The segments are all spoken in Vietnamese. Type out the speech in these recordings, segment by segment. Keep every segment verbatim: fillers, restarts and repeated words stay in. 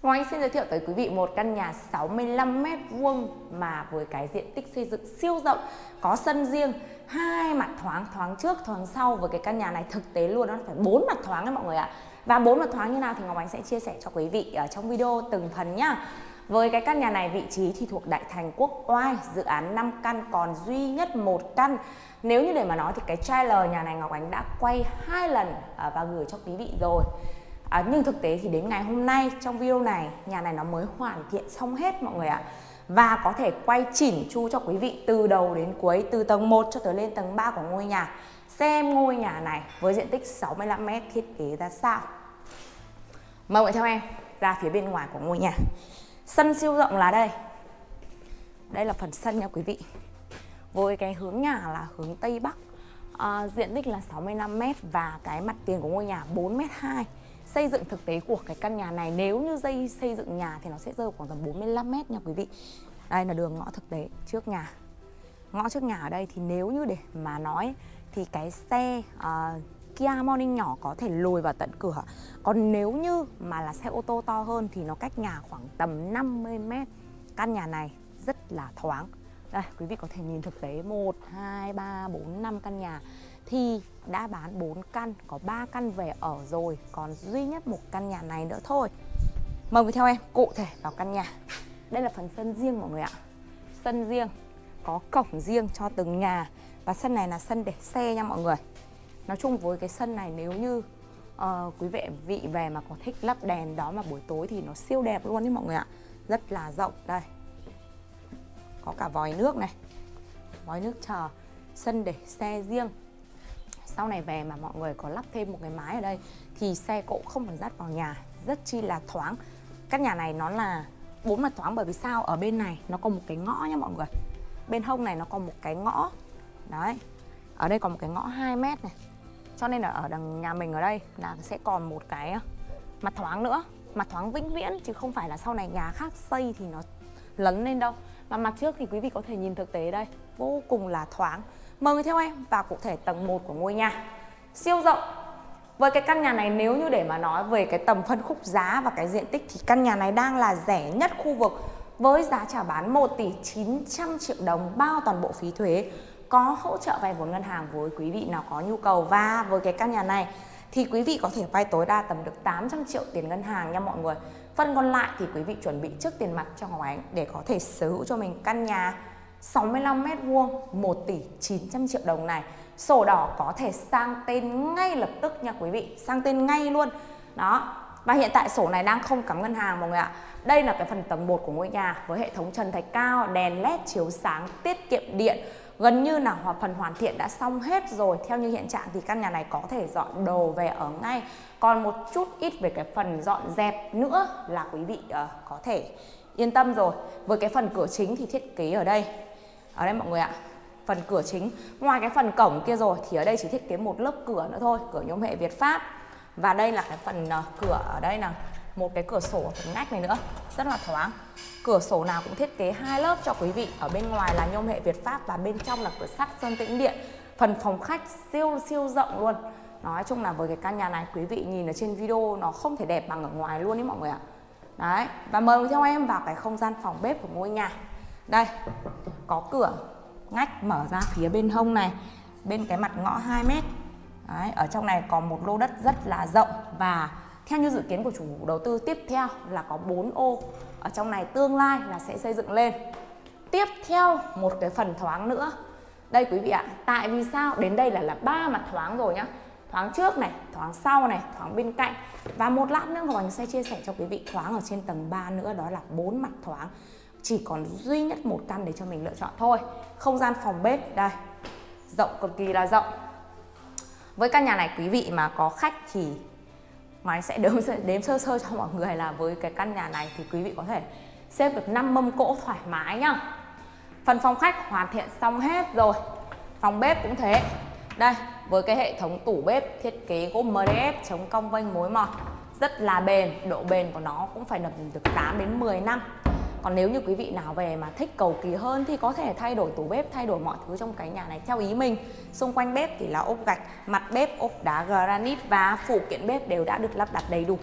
Ngọc Anh xin giới thiệu tới quý vị một căn nhà sáu mươi lăm mét vuông mà với cái diện tích xây dựng siêu rộng, có sân riêng, hai mặt thoáng, thoáng trước, thoáng sau. Với cái căn nhà này thực tế luôn nó phải bốn mặt thoáng đấy mọi người ạ. Và bốn mặt thoáng như nào thì Ngọc Anh sẽ chia sẻ cho quý vị ở trong video từng phần nhá. Với cái căn nhà này vị trí thì thuộc Đại Thành Quốc Oai, dự án năm căn còn duy nhất một căn. Nếu như để mà nói thì cái trailer nhà này Ngọc Anh đã quay hai lần và gửi cho quý vị rồi. À, nhưng thực tế thì đến ngày hôm nay trong video này nhà này nó mới hoàn thiện xong hết mọi người ạ. Và có thể quay chỉn chu cho quý vị từ đầu đến cuối, từ tầng một cho tới lên tầng ba của ngôi nhà. Xem ngôi nhà này với diện tích sáu mươi lăm mét thiết kế ra sao. Mời mọi người theo em ra phía bên ngoài của ngôi nhà. Sân siêu rộng là đây. Đây là phần sân nha quý vị. Với cái hướng nhà là hướng Tây Bắc, à, diện tích là sáu mươi lăm mét và cái mặt tiền của ngôi nhà bốn mét hai. Xây dựng thực tế của cái căn nhà này nếu như dây xây dựng nhà thì nó sẽ rơi khoảng tầm bốn mươi lăm mét nha quý vị. Đây là đường ngõ thực tế trước nhà. Ngõ trước nhà ở đây thì nếu như để mà nói thì cái xe uh, Kia Morning nhỏ có thể lùi vào tận cửa. Còn nếu như mà là xe ô tô to hơn thì nó cách nhà khoảng tầm năm mươi mét. Căn nhà này rất là thoáng. Đây quý vị có thể nhìn thực tế một, hai, ba, bốn, năm căn nhà thì đã bán bốn căn, có ba căn về ở rồi, còn duy nhất một căn nhà này nữa thôi. Mời quý theo em cụ thể vào căn nhà. Đây là phần sân riêng mọi người ạ. Sân riêng, có cổng riêng cho từng nhà. Và sân này là sân để xe nha mọi người. Nói chung với cái sân này nếu như uh, quý vị vị về mà có thích lắp đèn đó mà buổi tối thì nó siêu đẹp luôn đấy mọi người ạ. Rất là rộng. Đây, có cả vòi nước này, vòi nước chờ. Sân để xe riêng. Sau này về mà mọi người có lắp thêm một cái mái ở đây thì xe cộ không phải dắt vào nhà, rất chi là thoáng. Căn nhà này nó là bốn mặt thoáng bởi vì sao? Ở bên này nó có một cái ngõ nha mọi người. Bên hông này nó có một cái ngõ. Đấy. Ở đây còn một cái ngõ hai mét này. Cho nên là ở đằng nhà mình ở đây là sẽ còn một cái mặt thoáng nữa. Mặt thoáng vĩnh viễn chứ không phải là sau này nhà khác xây thì nó lấn lên đâu. Và mặt trước thì quý vị có thể nhìn thực tế đây, vô cùng là thoáng. Mời người theo em vào cụ thể tầng một của ngôi nhà. Siêu rộng. Với cái căn nhà này nếu như để mà nói về cái tầm phân khúc giá và cái diện tích thì căn nhà này đang là rẻ nhất khu vực với giá chào bán một tỷ chín trăm triệu đồng bao toàn bộ phí thuế. Có hỗ trợ vay vốn ngân hàng với quý vị nào có nhu cầu. Và với cái căn nhà này thì quý vị có thể vay tối đa tầm được tám trăm triệu tiền ngân hàng nha mọi người. Phần còn lại thì quý vị chuẩn bị trước tiền mặt cho Ngọc Ánh để có thể sở hữu cho mình căn nhà sáu mươi lăm mét vuông một tỷ chín trăm triệu đồng này. Sổ đỏ có thể sang tên ngay lập tức nha quý vị, sang tên ngay luôn. Đó. Và hiện tại sổ này đang không cắm ngân hàng mọi người ạ. Đây là cái phần tầng một của ngôi nhà với hệ thống trần thạch cao, đèn led chiếu sáng, tiết kiệm điện. Gần như là phần hoàn thiện đã xong hết rồi. Theo như hiện trạng thì căn nhà này có thể dọn đồ về ở ngay. Còn một chút ít về cái phần dọn dẹp nữa là quý vị uh, có thể yên tâm rồi. Với cái phần cửa chính thì thiết kế ở đây. Ở đây mọi người ạ, phần cửa chính. Ngoài cái phần cổng kia rồi thì ở đây chỉ thiết kế một lớp cửa nữa thôi, cửa nhôm hệ Việt Pháp. Và đây là cái phần uh, cửa ở đây là một cái cửa sổ ở phần ngách này nữa, rất là thoáng. Cửa sổ nào cũng thiết kế hai lớp cho quý vị. Ở bên ngoài là nhôm hệ Việt Pháp và bên trong là cửa sắt sơn tĩnh điện. Phần phòng khách siêu siêu rộng luôn. Nói chung là với cái căn nhà này quý vị nhìn ở trên video nó không thể đẹp bằng ở ngoài luôn đấy mọi người ạ. Đấy, và mời theo em vào cái không gian phòng bếp của ngôi nhà. Đây, có cửa ngách mở ra phía bên hông này, bên cái mặt ngõ hai mét. Đấy, ở trong này có một lô đất rất là rộng. Và theo như dự kiến của chủ đầu tư tiếp theo là có bốn ô. Ở trong này tương lai là sẽ xây dựng lên. Tiếp theo một cái phần thoáng nữa. Đây quý vị ạ, tại vì sao? Đến đây là là ba mặt thoáng rồi nhá. Thoáng trước này, thoáng sau này, thoáng bên cạnh. Và một lát nữa Ngọc Ánh sẽ chia sẻ cho quý vị thoáng ở trên tầng ba nữa, đó là bốn mặt thoáng. Chỉ còn duy nhất một căn để cho mình lựa chọn thôi. Không gian phòng bếp đây, rộng cực kỳ là rộng. Với căn nhà này quý vị mà có khách thì Ngọc Ánh sẽ đếm, đếm sơ sơ cho mọi người là với cái căn nhà này thì quý vị có thể xếp được năm mâm cỗ thoải mái nhá. Phần phòng khách hoàn thiện xong hết rồi. Phòng bếp cũng thế. Đây, với cái hệ thống tủ bếp thiết kế gỗ em đê ép chống cong vênh mối mọt, rất là bền, độ bền của nó cũng phải được tám đến mười năm. Còn nếu như quý vị nào về mà thích cầu kỳ hơn thì có thể thay đổi tủ bếp, thay đổi mọi thứ trong cái nhà này theo ý mình. Xung quanh bếp thì là ốp gạch, mặt bếp ốp đá granite và phụ kiện bếp đều đã được lắp đặt đầy đủ.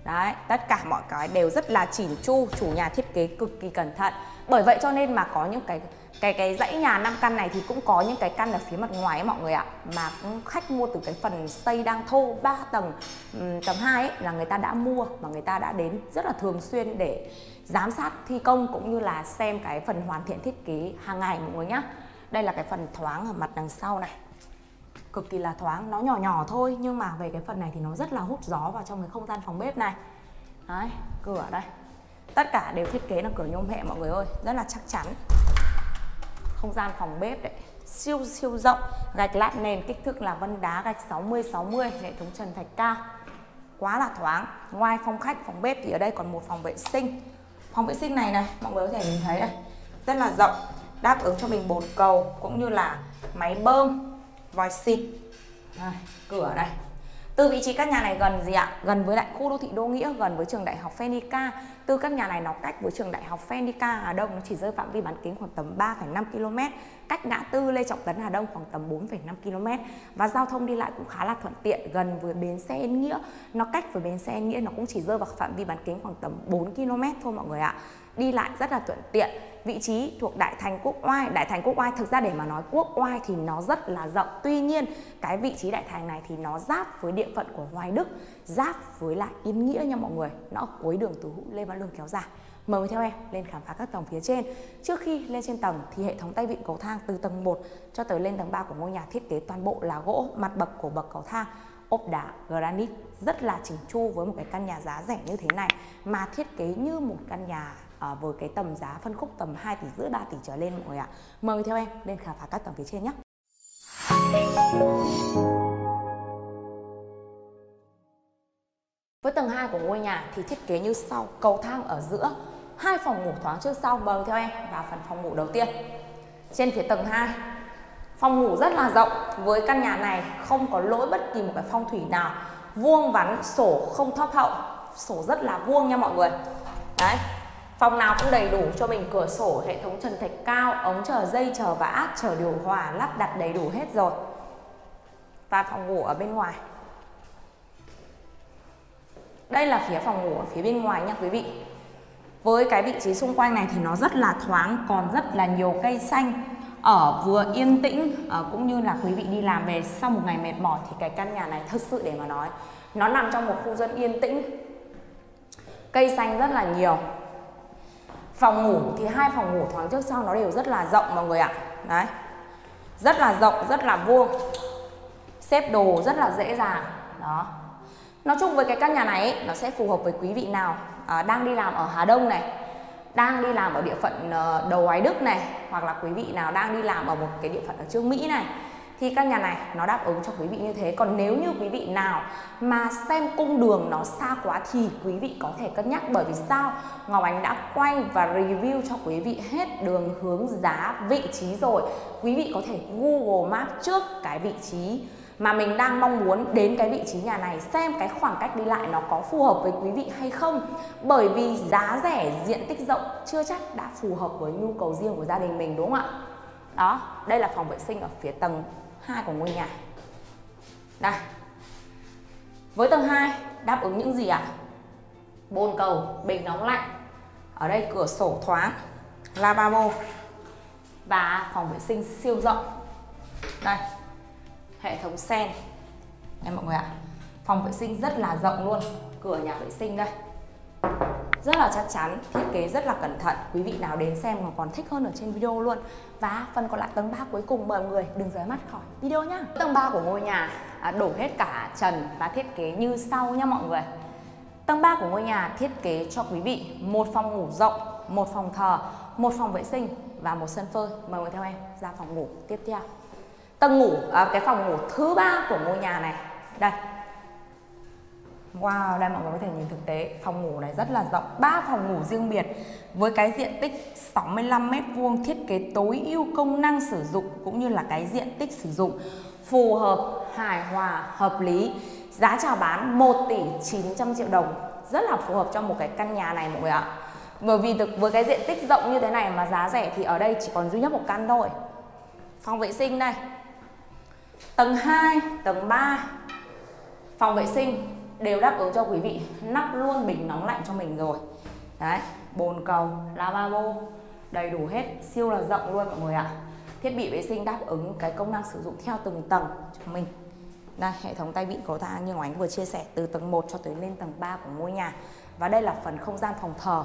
Đấy, tất cả mọi cái đều rất là chỉn chu, chủ nhà thiết kế cực kỳ cẩn thận. Bởi vậy cho nên mà có những cái cái cái dãy nhà năm căn này thì cũng có những cái căn ở phía mặt ngoài ấy mọi người ạ, mà cũng khách mua từ cái phần xây đang thô ba tầng, tầng hai ấy, là người ta đã mua mà người ta đã đến rất là thường xuyên để giám sát thi công cũng như là xem cái phần hoàn thiện thiết kế hàng ngày mọi người nhá. Đây là cái phần thoáng ở mặt đằng sau này, cực kỳ là thoáng, nó nhỏ nhỏ thôi nhưng mà về cái phần này thì nó rất là hút gió vào trong cái không gian phòng bếp này. Đấy, cửa đây, tất cả đều thiết kế là cửa nhôm hệ mọi người ơi, rất là chắc chắn. Không gian phòng bếp đấy, siêu siêu rộng, gạch lát nền kích thước là vân đá gạch sáu mươi sáu mươi, hệ thống trần thạch cao, quá là thoáng. Ngoài phòng khách, phòng bếp thì ở đây còn một phòng vệ sinh. Phòng vệ sinh này này, mọi người có thể nhìn thấy đây, rất là rộng, đáp ứng cho mình bồn cầu cũng như là máy bơm, vòi xịt. Đây, cửa đây. Từ vị trí các nhà này gần gì ạ? Gần với lại khu đô thị Đô Nghĩa, gần với trường đại học Phenica. Từ các nhà này nó cách với trường đại học Phenica Hà Đông, nó chỉ rơi phạm vi bán kính khoảng tầm ba phẩy năm ki lô mét. Cách ngã tư Lê Trọng Tấn Hà Đông khoảng tầm bốn phẩy năm ki lô mét. Và giao thông đi lại cũng khá là thuận tiện, gần với bến xe Yên Nghĩa. Nó cách với bến xe Yên Nghĩa nó cũng chỉ rơi vào phạm vi bán kính khoảng tầm bốn ki lô mét thôi mọi người ạ. Đi lại rất là thuận tiện. Vị trí thuộc Đại Thành Quốc Oai. Đại Thành Quốc Oai thực ra để mà nói Quốc Oai thì nó rất là rộng. Tuy nhiên cái vị trí Đại Thành này thì nó giáp với địa phận của Hoài Đức, giáp với lại Yên Nghĩa nha mọi người. Nó ở cuối đường Tố Hữu Lê Văn Lương kéo dài. Mời theo em lên khám phá các tầng phía trên. Trước khi lên trên tầng thì hệ thống tay vịn cầu thang từ tầng một cho tới lên tầng ba của ngôi nhà thiết kế toàn bộ là gỗ. Mặt bậc của bậc cầu thang ốp đá granite, rất là chỉnh chu với một cái căn nhà giá rẻ như thế này mà thiết kế như một căn nhà à, với cái tầm giá phân khúc tầm hai tỷ rưỡi ba tỷ trở lên mọi người ạ. Mời theo em lên khám phá các tầng phía trên nhé. Với tầng hai của ngôi nhà thì thiết kế như sau, cầu thang ở giữa, hai phòng ngủ thoáng trước sau. Mời theo em vào phần phòng ngủ đầu tiên. Trên phía tầng hai, phòng ngủ rất là rộng. Với căn nhà này không có lỗi bất kỳ một cái phong thủy nào, vuông vắn, sổ không thấp hậu, sổ rất là vuông nha mọi người. Đấy, phòng nào cũng đầy đủ cho mình cửa sổ, hệ thống trần thạch cao, ống chờ dây, chờ vã, chờ điều hòa lắp đặt đầy đủ hết rồi. Và phòng ngủ ở bên ngoài, đây là phía phòng ngủ ở phía bên ngoài nha quý vị. Với cái vị trí xung quanh này thì nó rất là thoáng, còn rất là nhiều cây xanh, ở vừa yên tĩnh, ở cũng như là quý vị đi làm về sau một ngày mệt mỏi thì cái căn nhà này thật sự để mà nói, nó nằm trong một khu dân yên tĩnh, cây xanh rất là nhiều. Phòng ngủ thì hai phòng ngủ thoáng trước sau nó đều rất là rộng mọi người ạ. Đấy, rất là rộng, rất là vuông, xếp đồ rất là dễ dàng. Đó, nói chung với cái căn nhà này ấy, nó sẽ phù hợp với quý vị nào à, đang đi làm ở Hà Đông này, đang đi làm ở địa phận uh, đầu Hoài Đức này, hoặc là quý vị nào đang đi làm ở một cái địa phận ở Trương Mỹ này, thì căn nhà này nó đáp ứng cho quý vị như thế. Còn nếu như quý vị nào mà xem cung đường nó xa quá thì quý vị có thể cân nhắc. Bởi vì sao? Ngọc Ánh đã quay và review cho quý vị hết đường hướng, giá, vị trí rồi. Quý vị có thể Google Maps trước cái vị trí mà mình đang mong muốn đến cái vị trí nhà này, xem cái khoảng cách đi lại nó có phù hợp với quý vị hay không. Bởi vì giá rẻ, diện tích rộng chưa chắc đã phù hợp với nhu cầu riêng của gia đình mình, đúng không ạ? Đó, đây là phòng vệ sinh ở phía tầng hai của ngôi nhà. Đây, với tầng hai đáp ứng những gì ạ? Bồn cầu, bình nóng lạnh, ở đây cửa sổ thoáng, lavabo và phòng vệ sinh siêu rộng. Đây, hệ thống sen đây mọi người ạ. Phòng vệ sinh rất là rộng luôn, cửa nhà vệ sinh đây rất là chắc chắn, thiết kế rất là cẩn thận. Quý vị nào đến xem còn thích hơn ở trên video luôn. Và phần còn lại tầng ba cuối cùng, mời mọi người đừng rời mắt khỏi video nhá. Tầng ba của ngôi nhà đổ hết cả trần và thiết kế như sau nha mọi người. Tầng ba của ngôi nhà thiết kế cho quý vị một phòng ngủ rộng, một phòng thờ, một phòng vệ sinh và một sân phơi. Mời mọi người theo em ra phòng ngủ tiếp theo. Tầng ngủ, à, cái phòng ngủ thứ ba của ngôi nhà này. Đây. Wow, đây mọi người có thể nhìn thực tế, phòng ngủ này rất là rộng, ba phòng ngủ riêng biệt với cái diện tích sáu mươi lăm mét vuông, thiết kế tối ưu công năng sử dụng cũng như là cái diện tích sử dụng phù hợp, hài hòa, hợp lý. Giá chào bán một tỷ chín trăm triệu đồng, rất là phù hợp cho một cái căn nhà này mọi người ạ. Bởi vì thực với cái diện tích rộng như thế này mà giá rẻ thì ở đây chỉ còn duy nhất một căn thôi. Phòng vệ sinh đây. Tầng hai, tầng ba, phòng vệ sinh đều đáp ứng cho quý vị lắp luôn bình nóng lạnh cho mình rồi. Đấy, bồn cầu, lavabo, đầy đủ hết, siêu là rộng luôn mọi người ạ. Thiết bị vệ sinh đáp ứng cái công năng sử dụng theo từng tầng cho mình. Đây, hệ thống tay vịn cầu thang như Ngọc Ánh vừa chia sẻ, từ tầng một cho tới lên tầng ba của ngôi nhà. Và đây là phần không gian phòng thờ.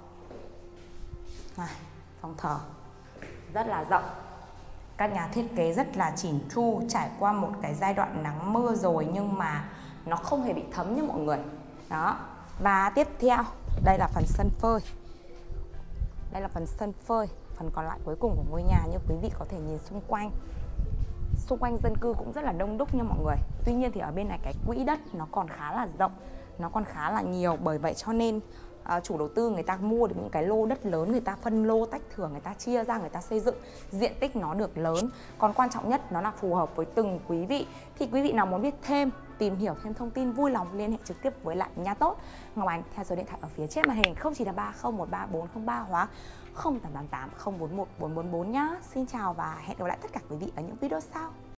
Này, phòng thờ rất là rộng. Căn nhà thiết kế rất là chỉn chu, trải qua một cái giai đoạn nắng mưa rồi nhưng mà nó không hề bị thấm nha mọi người. Đó. Và tiếp theo, đây là phần sân phơi. Đây là phần sân phơi, phần còn lại cuối cùng của ngôi nhà như quý vị có thể nhìn xung quanh. Xung quanh dân cư cũng rất là đông đúc nha mọi người. Tuy nhiên thì ở bên này cái quỹ đất nó còn khá là rộng, nó còn khá là nhiều. Bởi vậy cho nên uh, chủ đầu tư người ta mua được những cái lô đất lớn, người ta phân lô tách thửa, người ta chia ra, người ta xây dựng, diện tích nó được lớn. Còn quan trọng nhất nó là phù hợp với từng quý vị. Thì quý vị nào muốn biết thêm, tìm hiểu thêm thông tin, vui lòng liên hệ trực tiếp với lại Nhà Tốt Ngọc Ánh theo số điện thoại ở phía trên màn hình không chín ba không một ba bốn không ba hoặc không tám tám tám không bốn một bốn bốn bốn nhá. Xin chào và hẹn gặp lại tất cả quý vị ở những video sau.